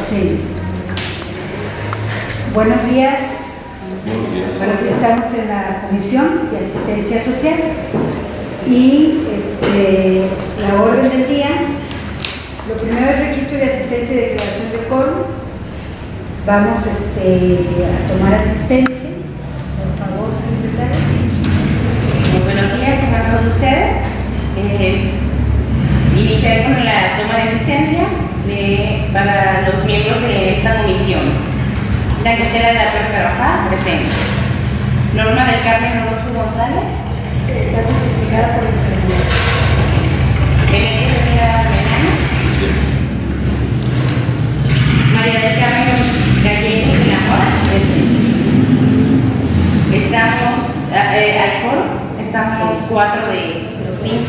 Sí. Buenos días. Bueno, aquí estamos en la Comisión de Asistencia Social y la orden del día, lo primero es registro de asistencia y declaración de quórum. Vamos a tomar asistencia. Por favor, secretarios. Muy buenos días a todos ustedes. Iniciaré con la toma de asistencia para los miembros de esta comisión. La cartera de la Torre Carvajal, presente. Norma del Carmen Orozco González. Está justificada por el presidente. Emelia Rivera Menana. María del Carmen Gallegos de la Mora, presente. Estamos al coro, estamos 4 de los 5.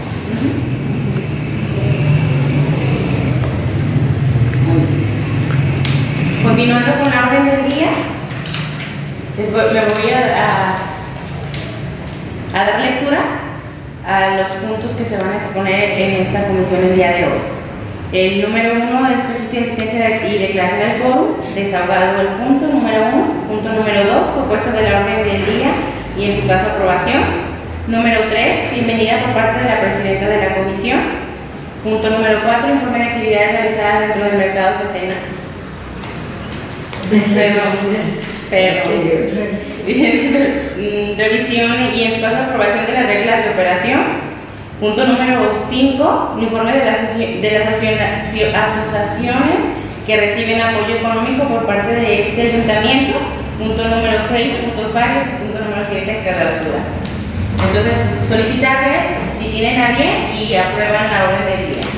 Continuando con la orden del día, me voy a dar lectura a los puntos que se van a exponer en esta comisión el día de hoy. El número 1 es registro de asistencia y declaración del quórum, desahogado el punto número 1. Punto número 2, propuesta de la orden del día y en su caso aprobación. Número 3, bienvenida por parte de la presidenta de la comisión. Punto número 4, informe de actividades realizadas dentro del mercado Centena. Revisión y en su caso aprobación de las reglas de operación. Punto número 5, informe de las asociaciones que reciben apoyo económico por parte de este ayuntamiento. Punto número 6, puntos varios. Punto número 7, clausura. Entonces, solicitarles si tienen a bien y aprueban la orden del día.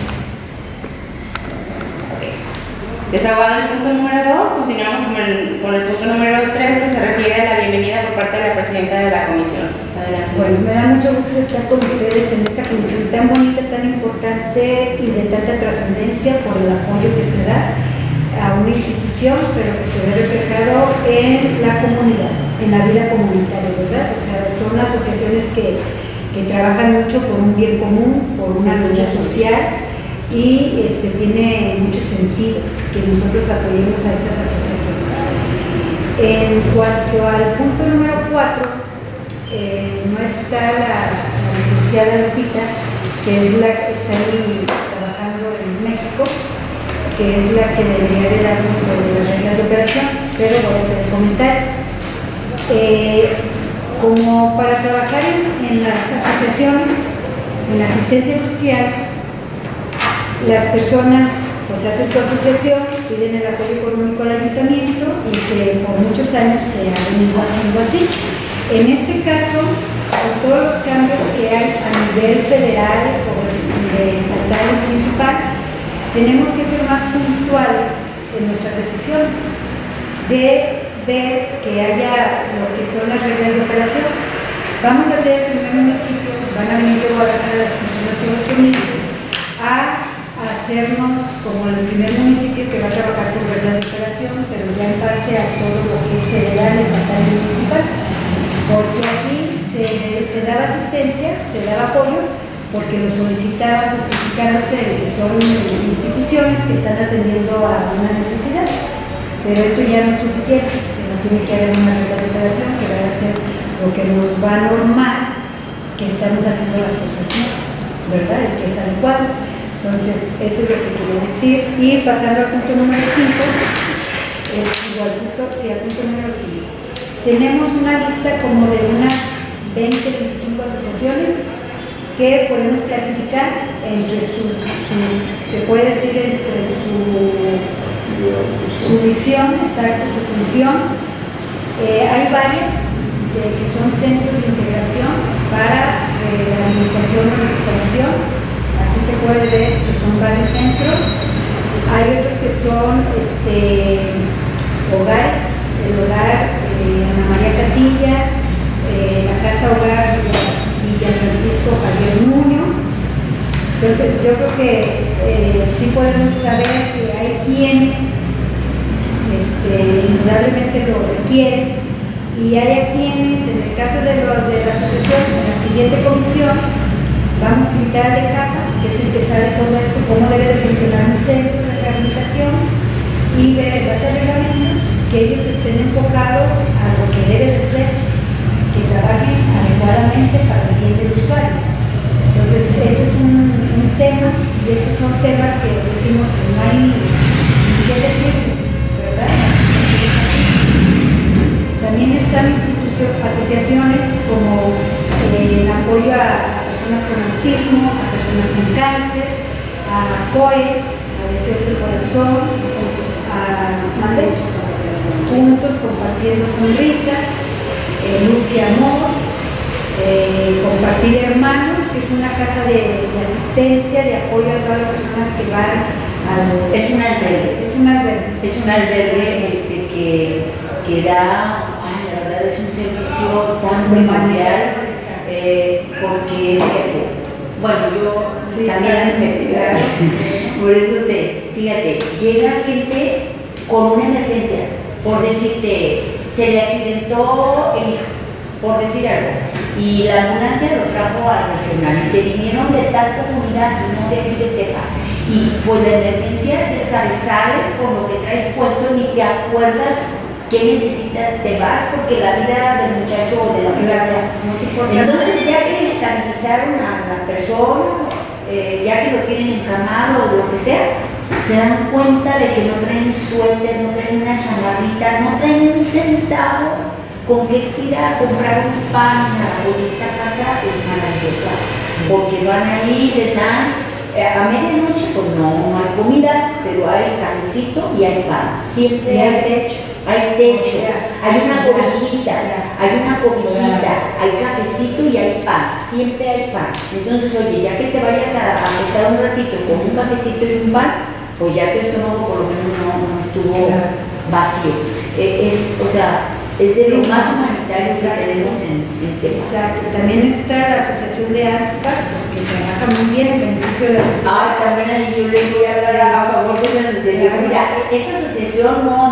Desahogado el punto número 2, continuamos con el punto número 3 que se refiere a la bienvenida por parte de la presidenta de la comisión. Adelante. Bueno, me da mucho gusto estar con ustedes en esta comisión tan bonita, tan importante y de tanta trascendencia por el apoyo que se da a una institución, pero que se ve reflejado en la comunidad, en la vida comunitaria, ¿verdad? O sea, son asociaciones que trabajan mucho por un bien común, por una lucha social. Y tiene mucho sentido que nosotros apoyemos a estas asociaciones. En cuanto al punto número 4, no está la licenciada Lupita, que es la que está ahí trabajando en México, que es la que debería de darnos las reglas de operación, pero voy a hacer el comentario. Como para trabajar en las asociaciones, en la asistencia social, las personas pues hacen su asociación, piden el apoyo económico al ayuntamiento y que por muchos años se ha venido haciendo así. En este caso, con todos los cambios que hay a nivel federal o estatal y municipal, tenemos que ser más puntuales en nuestras decisiones, de ver que haya lo que son las reglas de operación. Vamos a ser el primer municipio, van a venir de Guadalajara las personas que hemos tenido, a hacernos como el primer municipio que va a trabajar con reglas de operación, pero ya en base a todo lo que es federal, estatal y municipal, porque aquí se daba asistencia, se daba apoyo, porque lo solicitaban justificándose de que son instituciones que están atendiendo a una necesidad, pero esto ya no es suficiente, sino tiene que haber unas reglas de operación que van a ser lo que nos va a normar que estamos haciendo las cosas bien, ¿verdad? Es que es adecuado. Entonces, eso es lo que quería decir. Y pasando al punto número 5, al punto número 5. Tenemos una lista como de unas 20-25 asociaciones que podemos clasificar entre se puede decir entre su visión, exacto, su función. Hay varias que son centros de integración para rehabilitación y recuperación. Aquí se puede ver que son varios centros. Hay otros que son hogares, el hogar Ana María Casillas, la casa hogar Villa Francisco Javier Nuño. Entonces yo creo que sí podemos saber que hay quienes indudablemente lo requieren y hay quienes, en el caso de la asociación, en la siguiente comisión vamos a invitar a ECAPA, que es el que sabe todo esto, cómo debe de funcionar un centro de rehabilitación, y y ver en base a reglamentos que ellos estén enfocados a lo que debe de ser, que trabajen adecuadamente para el bien del usuario. Entonces, este es un tema, y estos son temas que decimos que no hay ni qué decirles, ¿verdad? También están asociaciones como el apoyo a personas con autismo, a personas con cáncer, a COE, a Deseos del Corazón, a Juntos Compartiendo Sonrisas, Luz y Amor, Compartir Hermanos, que es una casa de asistencia, de apoyo a todas las personas que van al... Es un albergue. Es un albergue. Es un albergue que da, la verdad es un servicio tan primordial, porque, bueno, yo Sí, también sí, claro. por eso fíjate, llega gente con una emergencia, por decirte, se le accidentó el hijo, por decir algo, y la ambulancia lo trajo al regional y se vinieron de tal comunidad, no de aquí de Tepa, y pues la emergencia, ya sabes, sales con lo que traes puesto, ni te acuerdas qué necesitas, te vas porque la vida del muchacho o de la muchacha. Entonces, ya que estabilizaron a la persona, ya que lo tienen encamado o lo que sea, se dan cuenta de que no traen suéter, no traen una chamarrita, no traen un centavo con que ir a comprar un pan en la esta casa. Es maravillosa, porque van ahí, les dan a medianoche, pues no hay comida, pero hay cafecito y hay pan, siempre hay techo. Hay techo, hay una cobijita, hay cafecito y hay pan, siempre hay pan. Entonces, oye, ya que te vayas a estar un ratito con un cafecito y un pan, pues ya tu estómago por lo menos no estuvo vacío. O sea, es de lo más humanitario que tenemos en Texas. Exacto. También está la asociación de ASPA, pues, que trabaja muy bien en beneficio de la sociedad. También ahí yo les voy a hablar a favor de esa asociación. Mira, esa asociación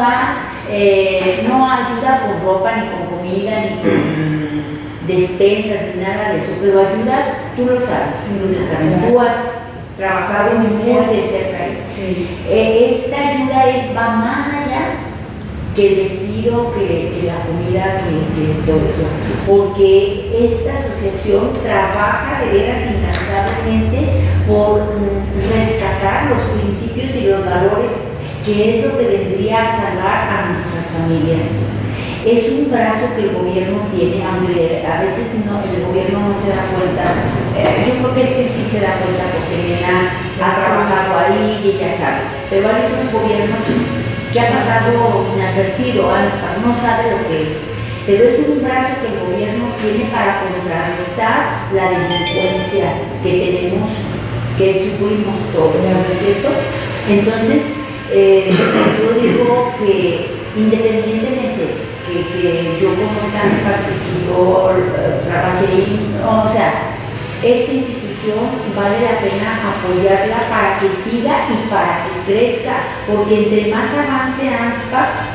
no ayuda con ropa, ni con comida, ni con despensas, ni nada de eso, pero ayuda, tú lo sabes, tú has trabajado muy de cerca. Sí. Esta ayuda va más allá que el vestido, que la comida, que todo eso, porque esta asociación trabaja de veras incansablemente por rescatar los principios y los valores, que es lo que vendría a salvar a nuestras familias. Es un brazo que el gobierno tiene, aunque a veces el gobierno no se da cuenta. Yo creo que sí se da cuenta porque Elena ha trabajado ahí y ella sabe. Pero hay otros gobiernos que ha pasado inadvertido, no sabe lo que es. Pero es un brazo que el gobierno tiene para contrarrestar la delincuencia que tenemos, que sufrimos todos, ¿no es cierto? Entonces, yo digo que independientemente que yo conozca a ASPA, que yo trabajé ahí, o sea, esta institución vale la pena apoyarla para que siga y para que crezca, porque entre más avance ASPA,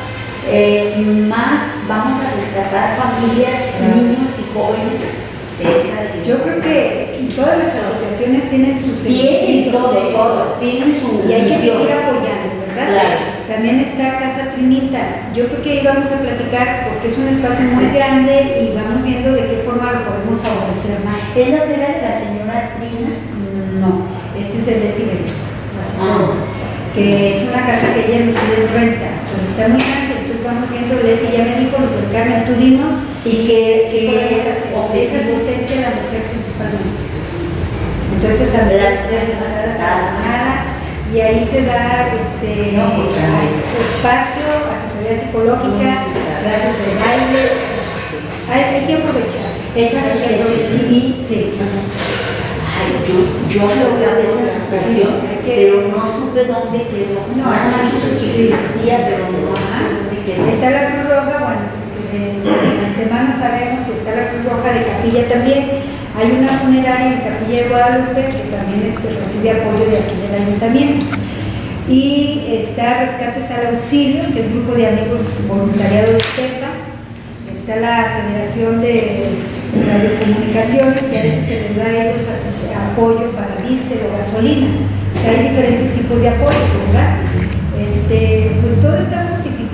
más vamos a rescatar familias, niños y jóvenes de esa dirección. Yo creo que todas las asociaciones tienen su tienen todas tienen su y hay que misión. seguir apoyando, ¿verdad? Claro. También está Casa Trinita. Yo creo que ahí vamos a platicar porque es un espacio muy grande y vamos viendo de qué forma lo podemos favorecer más. ¿Es la que era de la señora Trina? No, este es de Leti Vélez, que es una casa que ella nos pide en renta, pero está muy grande, entonces vamos viendo. Leti ya me dijo, los del Carmen, tú dinos, y que es asistencia a la mujer principalmente. Entonces, a las llamadas, y ahí se da espacio, asesoría psicológica, clases de baile. Hay que aprovechar. Esa asociación civil, sí. Yo hablo de esa asociación, pero no supe dónde quedó. No, supe que existía, pero no supe dónde quedó. Está la Cruz Roja, bueno, pues de antemano sabemos, y está la Cruz Roja de Capilla también. Hay una funeraria en Capilla de Guadalupe que también recibe apoyo de aquí del ayuntamiento. Y está Rescates al Auxilio, que es grupo de amigos voluntariado de Tepa. Está la Federación de Radiocomunicaciones, que a veces se les da a ellos apoyo para diésel o gasolina. O sea, hay diferentes tipos de apoyo, ¿verdad? Pues todo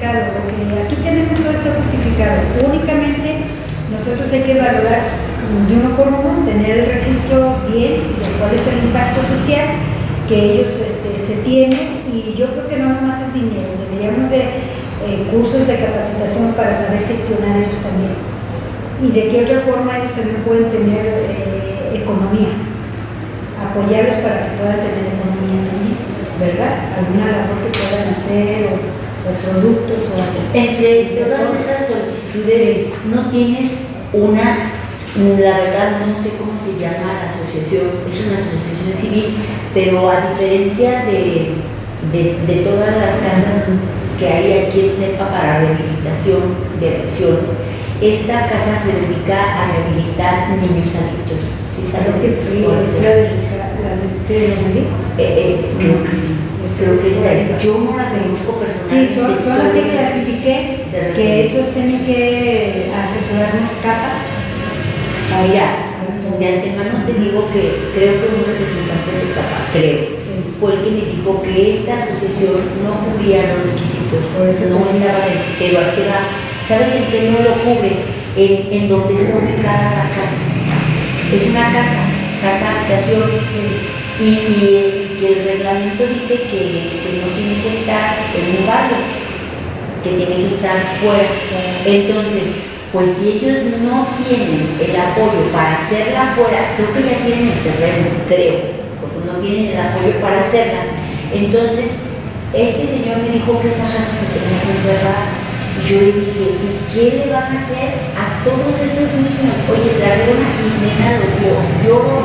justificado, porque aquí tenemos todo esto justificado. Únicamente nosotros hay que valorar de uno por uno, tener el registro bien de cuál es el impacto social que ellos se tienen, y yo creo que no nomás es dinero, deberíamos de cursos de capacitación para saber gestionar ellos también, y de qué otra forma ellos también pueden tener economía, apoyarlos para que puedan tener economía también, ¿verdad? Alguna labor que puedan hacer, o productos, o entre todas esas solicitudes, no tienes una, la verdad no sé cómo se llama la asociación, es una asociación civil, pero a diferencia de todas las casas que hay aquí en Tepa para rehabilitación de adicciones, esta casa se dedica a rehabilitar niños adictos. ¿Sí sabes? Creo que sí, es la de creo que sí. Creo que esta es. Yo no la conozco personalmente. Sí, son las que clasifiqué, que esos tienen que asesorarnos capa. Mira, de antemano te digo que creo que un representante de CAPA, fue el que me dijo que esta asociación no cubría los requisitos, por eso no estaba pero ahí te va. ¿Sabes en qué no lo cubre? En donde está ubicada la casa. Es una casa habitación, y que el reglamento dice que no tiene que estar en un barrio, que tiene que estar fuera. Entonces, pues si ellos no tienen el apoyo para hacerla afuera, creo que ya tienen el terreno, porque no tienen el apoyo para hacerla. Entonces, este señor me dijo que esa casa se tenía que cerrar. Y yo le dije, ¿y qué le van a hacer a todos esos niños? Oye, trajeron aquí, nena, los vio, lloró.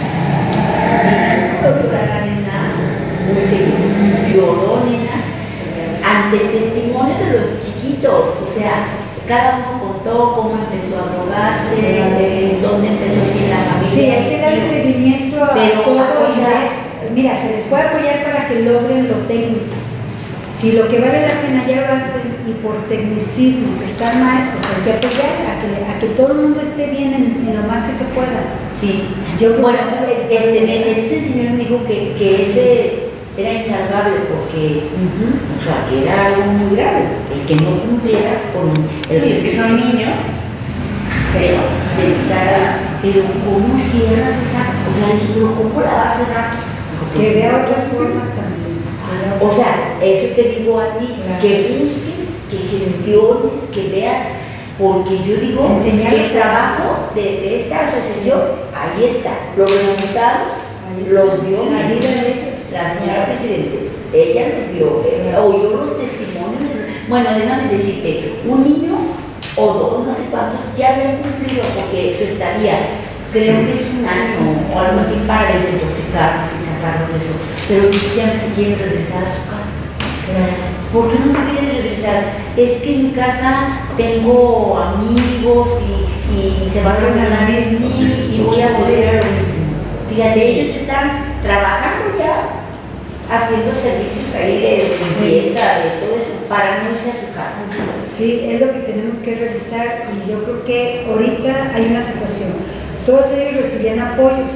Y no llorar a nena, lloró, nena, ante el testimonio de los chiquitos. O sea, cada uno contó cómo empezó a drogarse, dónde empezó así la familia. Sí, hay que dar seguimiento a todos. Mira, se les puede apoyar para que logren lo técnico. Si lo que vale la pena ya lo hacen y por tecnicismos está mal, pues hay que apoyar a que todo el mundo esté bien en lo más que se pueda. Sí, bueno, este señor me dijo que ese era insalvable porque, o sea, que era algo muy grave, el que no cumpliera con el... Y es que son niños. Pero ¿cómo cierras esa? O sea, le dije, pero ¿cómo la va a cerrar? Que vea otras formas también. O sea, eso te digo a ti, que busques, que gestiones, que veas, porque yo digo que el trabajo de esta asociación, ahí está, los resultados los vio la señora presidente, ella los vio, oyó los testimonios. Bueno, déjame decirte, un niño o dos, no sé cuántos, ya habían cumplido, porque su estadía, creo que es un año o algo así, para desintoxicarlos y sacarlos de eso, pero ya no se quieren regresar a su casa. ¿Por qué no quieren regresar? Es que en mi casa tengo amigos y se van a regalar y voy a volver a lo mismo. Fíjate, ellos están trabajando ya, haciendo servicios ahí de limpieza, de todo eso, para no irse a su casa. Sí, es lo que tenemos que revisar, y yo creo que ahorita hay una situación. Todos ellos recibían apoyo.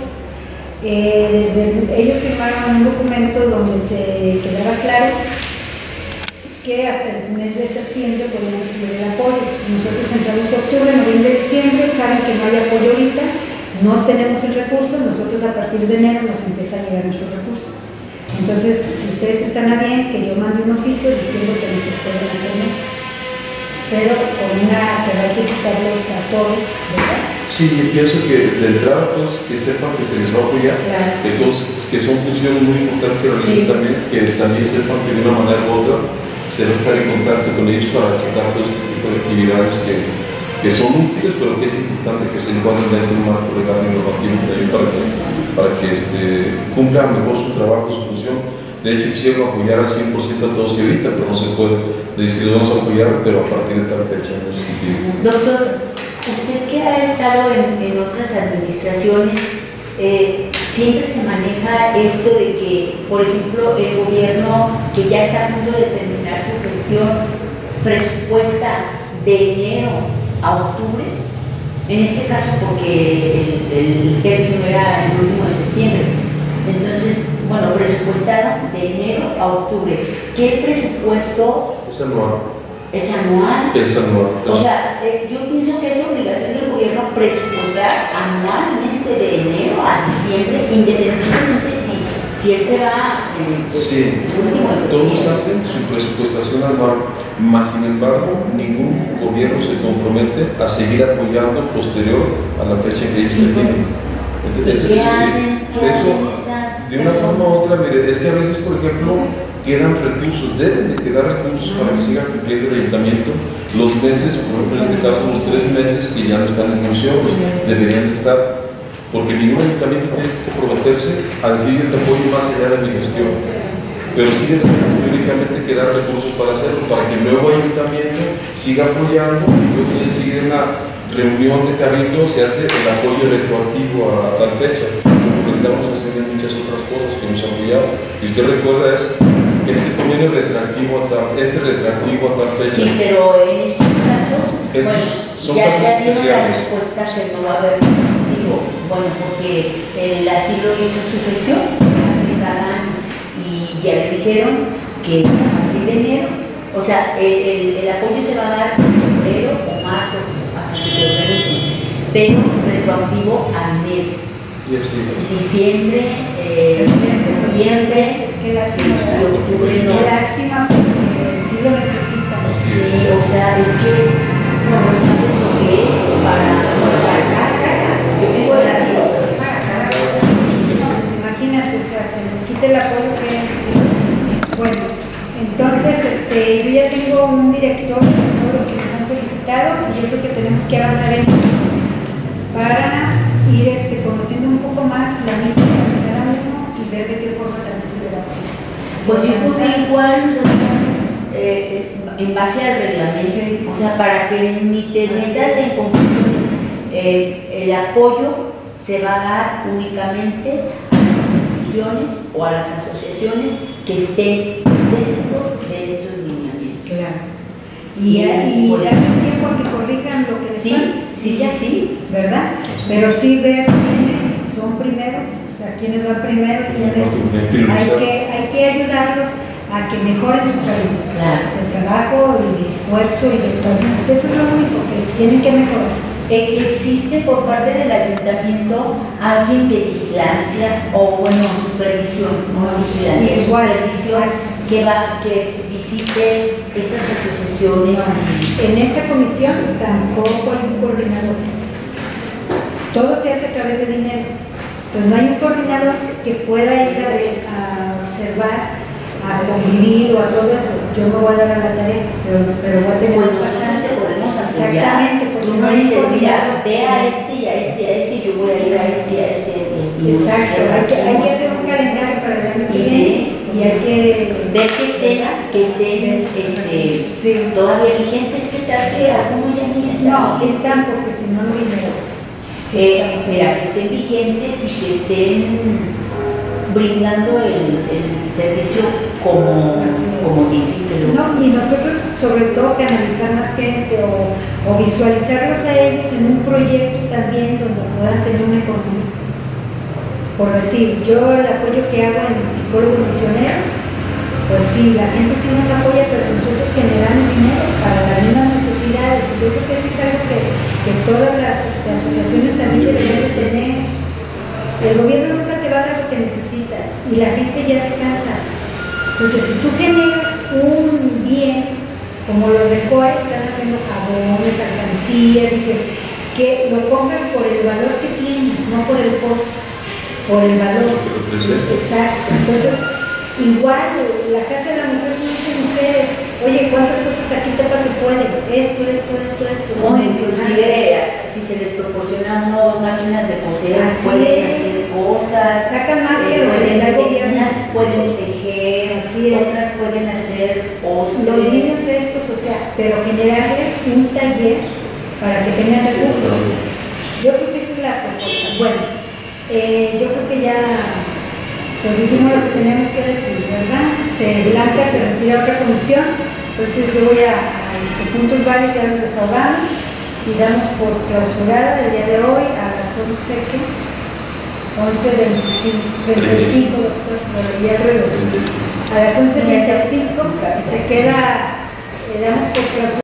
Ellos firmaron un documento donde se quedaba claro que hasta el mes de septiembre podían recibir el apoyo. Nosotros entramos en octubre, noviembre, diciembre, saben que no hay apoyo ahorita, no tenemos el recurso, nosotros a partir de enero nos empieza a llegar nuestro recurso. Entonces, si ustedes están a bien, que yo mande un oficio diciendo que nos esperen hasta enero, pero hay que citarlos a todos, ¿verdad? Sí, yo pienso que de entrada, pues, que sepan que se les va a apoyar, que todos, pues, que son funciones muy importantes que realicen también, que también sepan que de una manera u otra se va a estar en contacto con ellos para tratar todo este tipo de actividades que son útiles, pero que es importante que se encuadren dentro de un marco legal y normativo para que cumplan mejor su trabajo, su función. De hecho, quisieron apoyar al 100% a todos y ahorita, pero no se puede decir, vamos a apoyar, pero a partir de tal fecha en ese sentido. Doctor, usted que ha estado en otras administraciones, siempre se maneja esto de que, por ejemplo, el gobierno que ya está a punto de terminar su gestión presupuesta de enero a octubre, en este caso porque el término era el último de septiembre. Entonces, bueno, presupuestado de enero a octubre. ¿Qué presupuesto? Es anual. ¿Es anual? Es anual. O sea, yo pienso que es obligación del gobierno presupuestar anualmente de enero a diciembre, independientemente si él se va en el Sí, último de todos septiembre. hacen su presupuestación anual, mas sin embargo ningún gobierno se compromete a seguir apoyando posterior a la fecha que ellos terminen. Entonces, ¿Qué eso hacen? sí, ¿Qué eso hacen estas de una forma u otra, mire, es que a veces, por ejemplo, quedan recursos, deben de quedar recursos para que siga cumpliendo el ayuntamiento los meses, por ejemplo en este caso los 3 meses que ya no están en función, deberían estar, porque ningún ayuntamiento tiene que comprometerse a decir el apoyo más allá de mi gestión, pero sí únicamente quedar recursos para hacerlo, para que el nuevo ayuntamiento siga apoyando, y luego ya enseguida en la reunión de cabildo se hace el apoyo retroactivo a tal fecha, como estamos haciendo en muchas otras cosas que nos han apoyado. Y usted recuerda es que este convenio retroactivo a tal, fecha. Sí, pero en estos casos, Estos son ya casos dieron la especiales. respuesta que no va a haber motivo. Bueno, porque el asilo hizo su gestión hace cada año y ya le dijeron que a partir de enero, o sea, el apoyo se va a dar en febrero o marzo, hasta que se organicen, pero retroactivo a enero. Y así es. Diciembre, noviembre, es que lástima, y octubre no. qué lástima porque sí lo necesitan. Así Sí, es. o sea, es que no sabes lo que es para cada casa. Yo digo el asilo, pero es para cada casa. Pues imagínate, o sea, se les quita el apoyo que bueno, entonces yo ya tengo un director de todos los que nos han solicitado y yo creo que tenemos que avanzar en eso para ir conociendo un poco más la misma de cada uno y ver de qué forma también se le da. Pues yo creo que igual en base al reglamento, Sí. o sea, para que ni te Así metas en es. confusiones, el apoyo se va a dar únicamente a las instituciones o a las asociaciones que estén dentro de estos lineamientos. Claro. Y darles tiempo a que corrijan lo que les Sí, falta. sí. ¿Verdad? Pero sí ver quiénes son primeros, o sea, quiénes van primero, quiénes hay que ayudarlos a que mejoren su calidad Claro. de trabajo y de esfuerzo y de todo. Eso es lo único que tienen que mejorar. ¿Existe por parte del ayuntamiento alguien de vigilancia o, bueno, supervisión, no vigilancia, Igual. supervisión que visite estas asociaciones? En esta comisión tampoco hay un coordinador. Todo se hace a través de dinero. Entonces no hay un coordinador que pueda ir a observar, a convivir o a todo eso. Yo me voy a dar a la tarea, pero voy a tener Pues que nosotros pasar. te podemos apoyar. Exactamente, porque Tú no no hay dices, mira, coordinador. ve a este y a este y a este, y yo voy a ir a este y a este. Exacto, hay que hacer un calendario para el año que viene y hay que ver que estén Sí. todavía vigentes, que tal que algunos ya ni están. No, sí están porque si no, no vinieron. Mira, que estén vigentes y que estén brindando el servicio como dicen que lo. No, y nosotros sobre todo canalizar más gente o visualizarlos a ellos en un proyecto también donde puedan tener una economía. Por decir, yo el apoyo que hago en el psicólogo misionero, pues sí, la gente sí nos apoya, pero nosotros generamos dinero para las mismas necesidades. Y yo creo que eso es algo que todas las asociaciones también deberían tener. El gobierno nunca te va a dar lo que necesitas y la gente ya se cansa. Entonces, si tú generas un bien, como los de COE están haciendo jabones, alcancías, dices que lo compras por el valor que tiene, no por el costo, por el valor. Exacto. Entonces, igual la Casa de la Mujer son muchas mujeres. Oye, ¿cuántas cosas aquí Tepa se pueden? Esto. No, inclusive si se les proporciona una o dos máquinas de coser, Así pueden es. hacer cosas, Sacan más que lo que les da el gobierno. unas pueden tejer, Así es. otras pueden hacer postres. Los niños estos, o sea, pero generarles un taller para que tengan recursos. Yo creo que esa es la propuesta. Bueno, yo creo que ya pues dijimos lo que teníamos que decir, ¿verdad? Blanca se retira a otra comisión, entonces yo voy a puntos varios, ya los desahogamos y damos por clausurada el día de hoy a las 11:35, doctor, a las 11:35 se queda, le damos por clausura.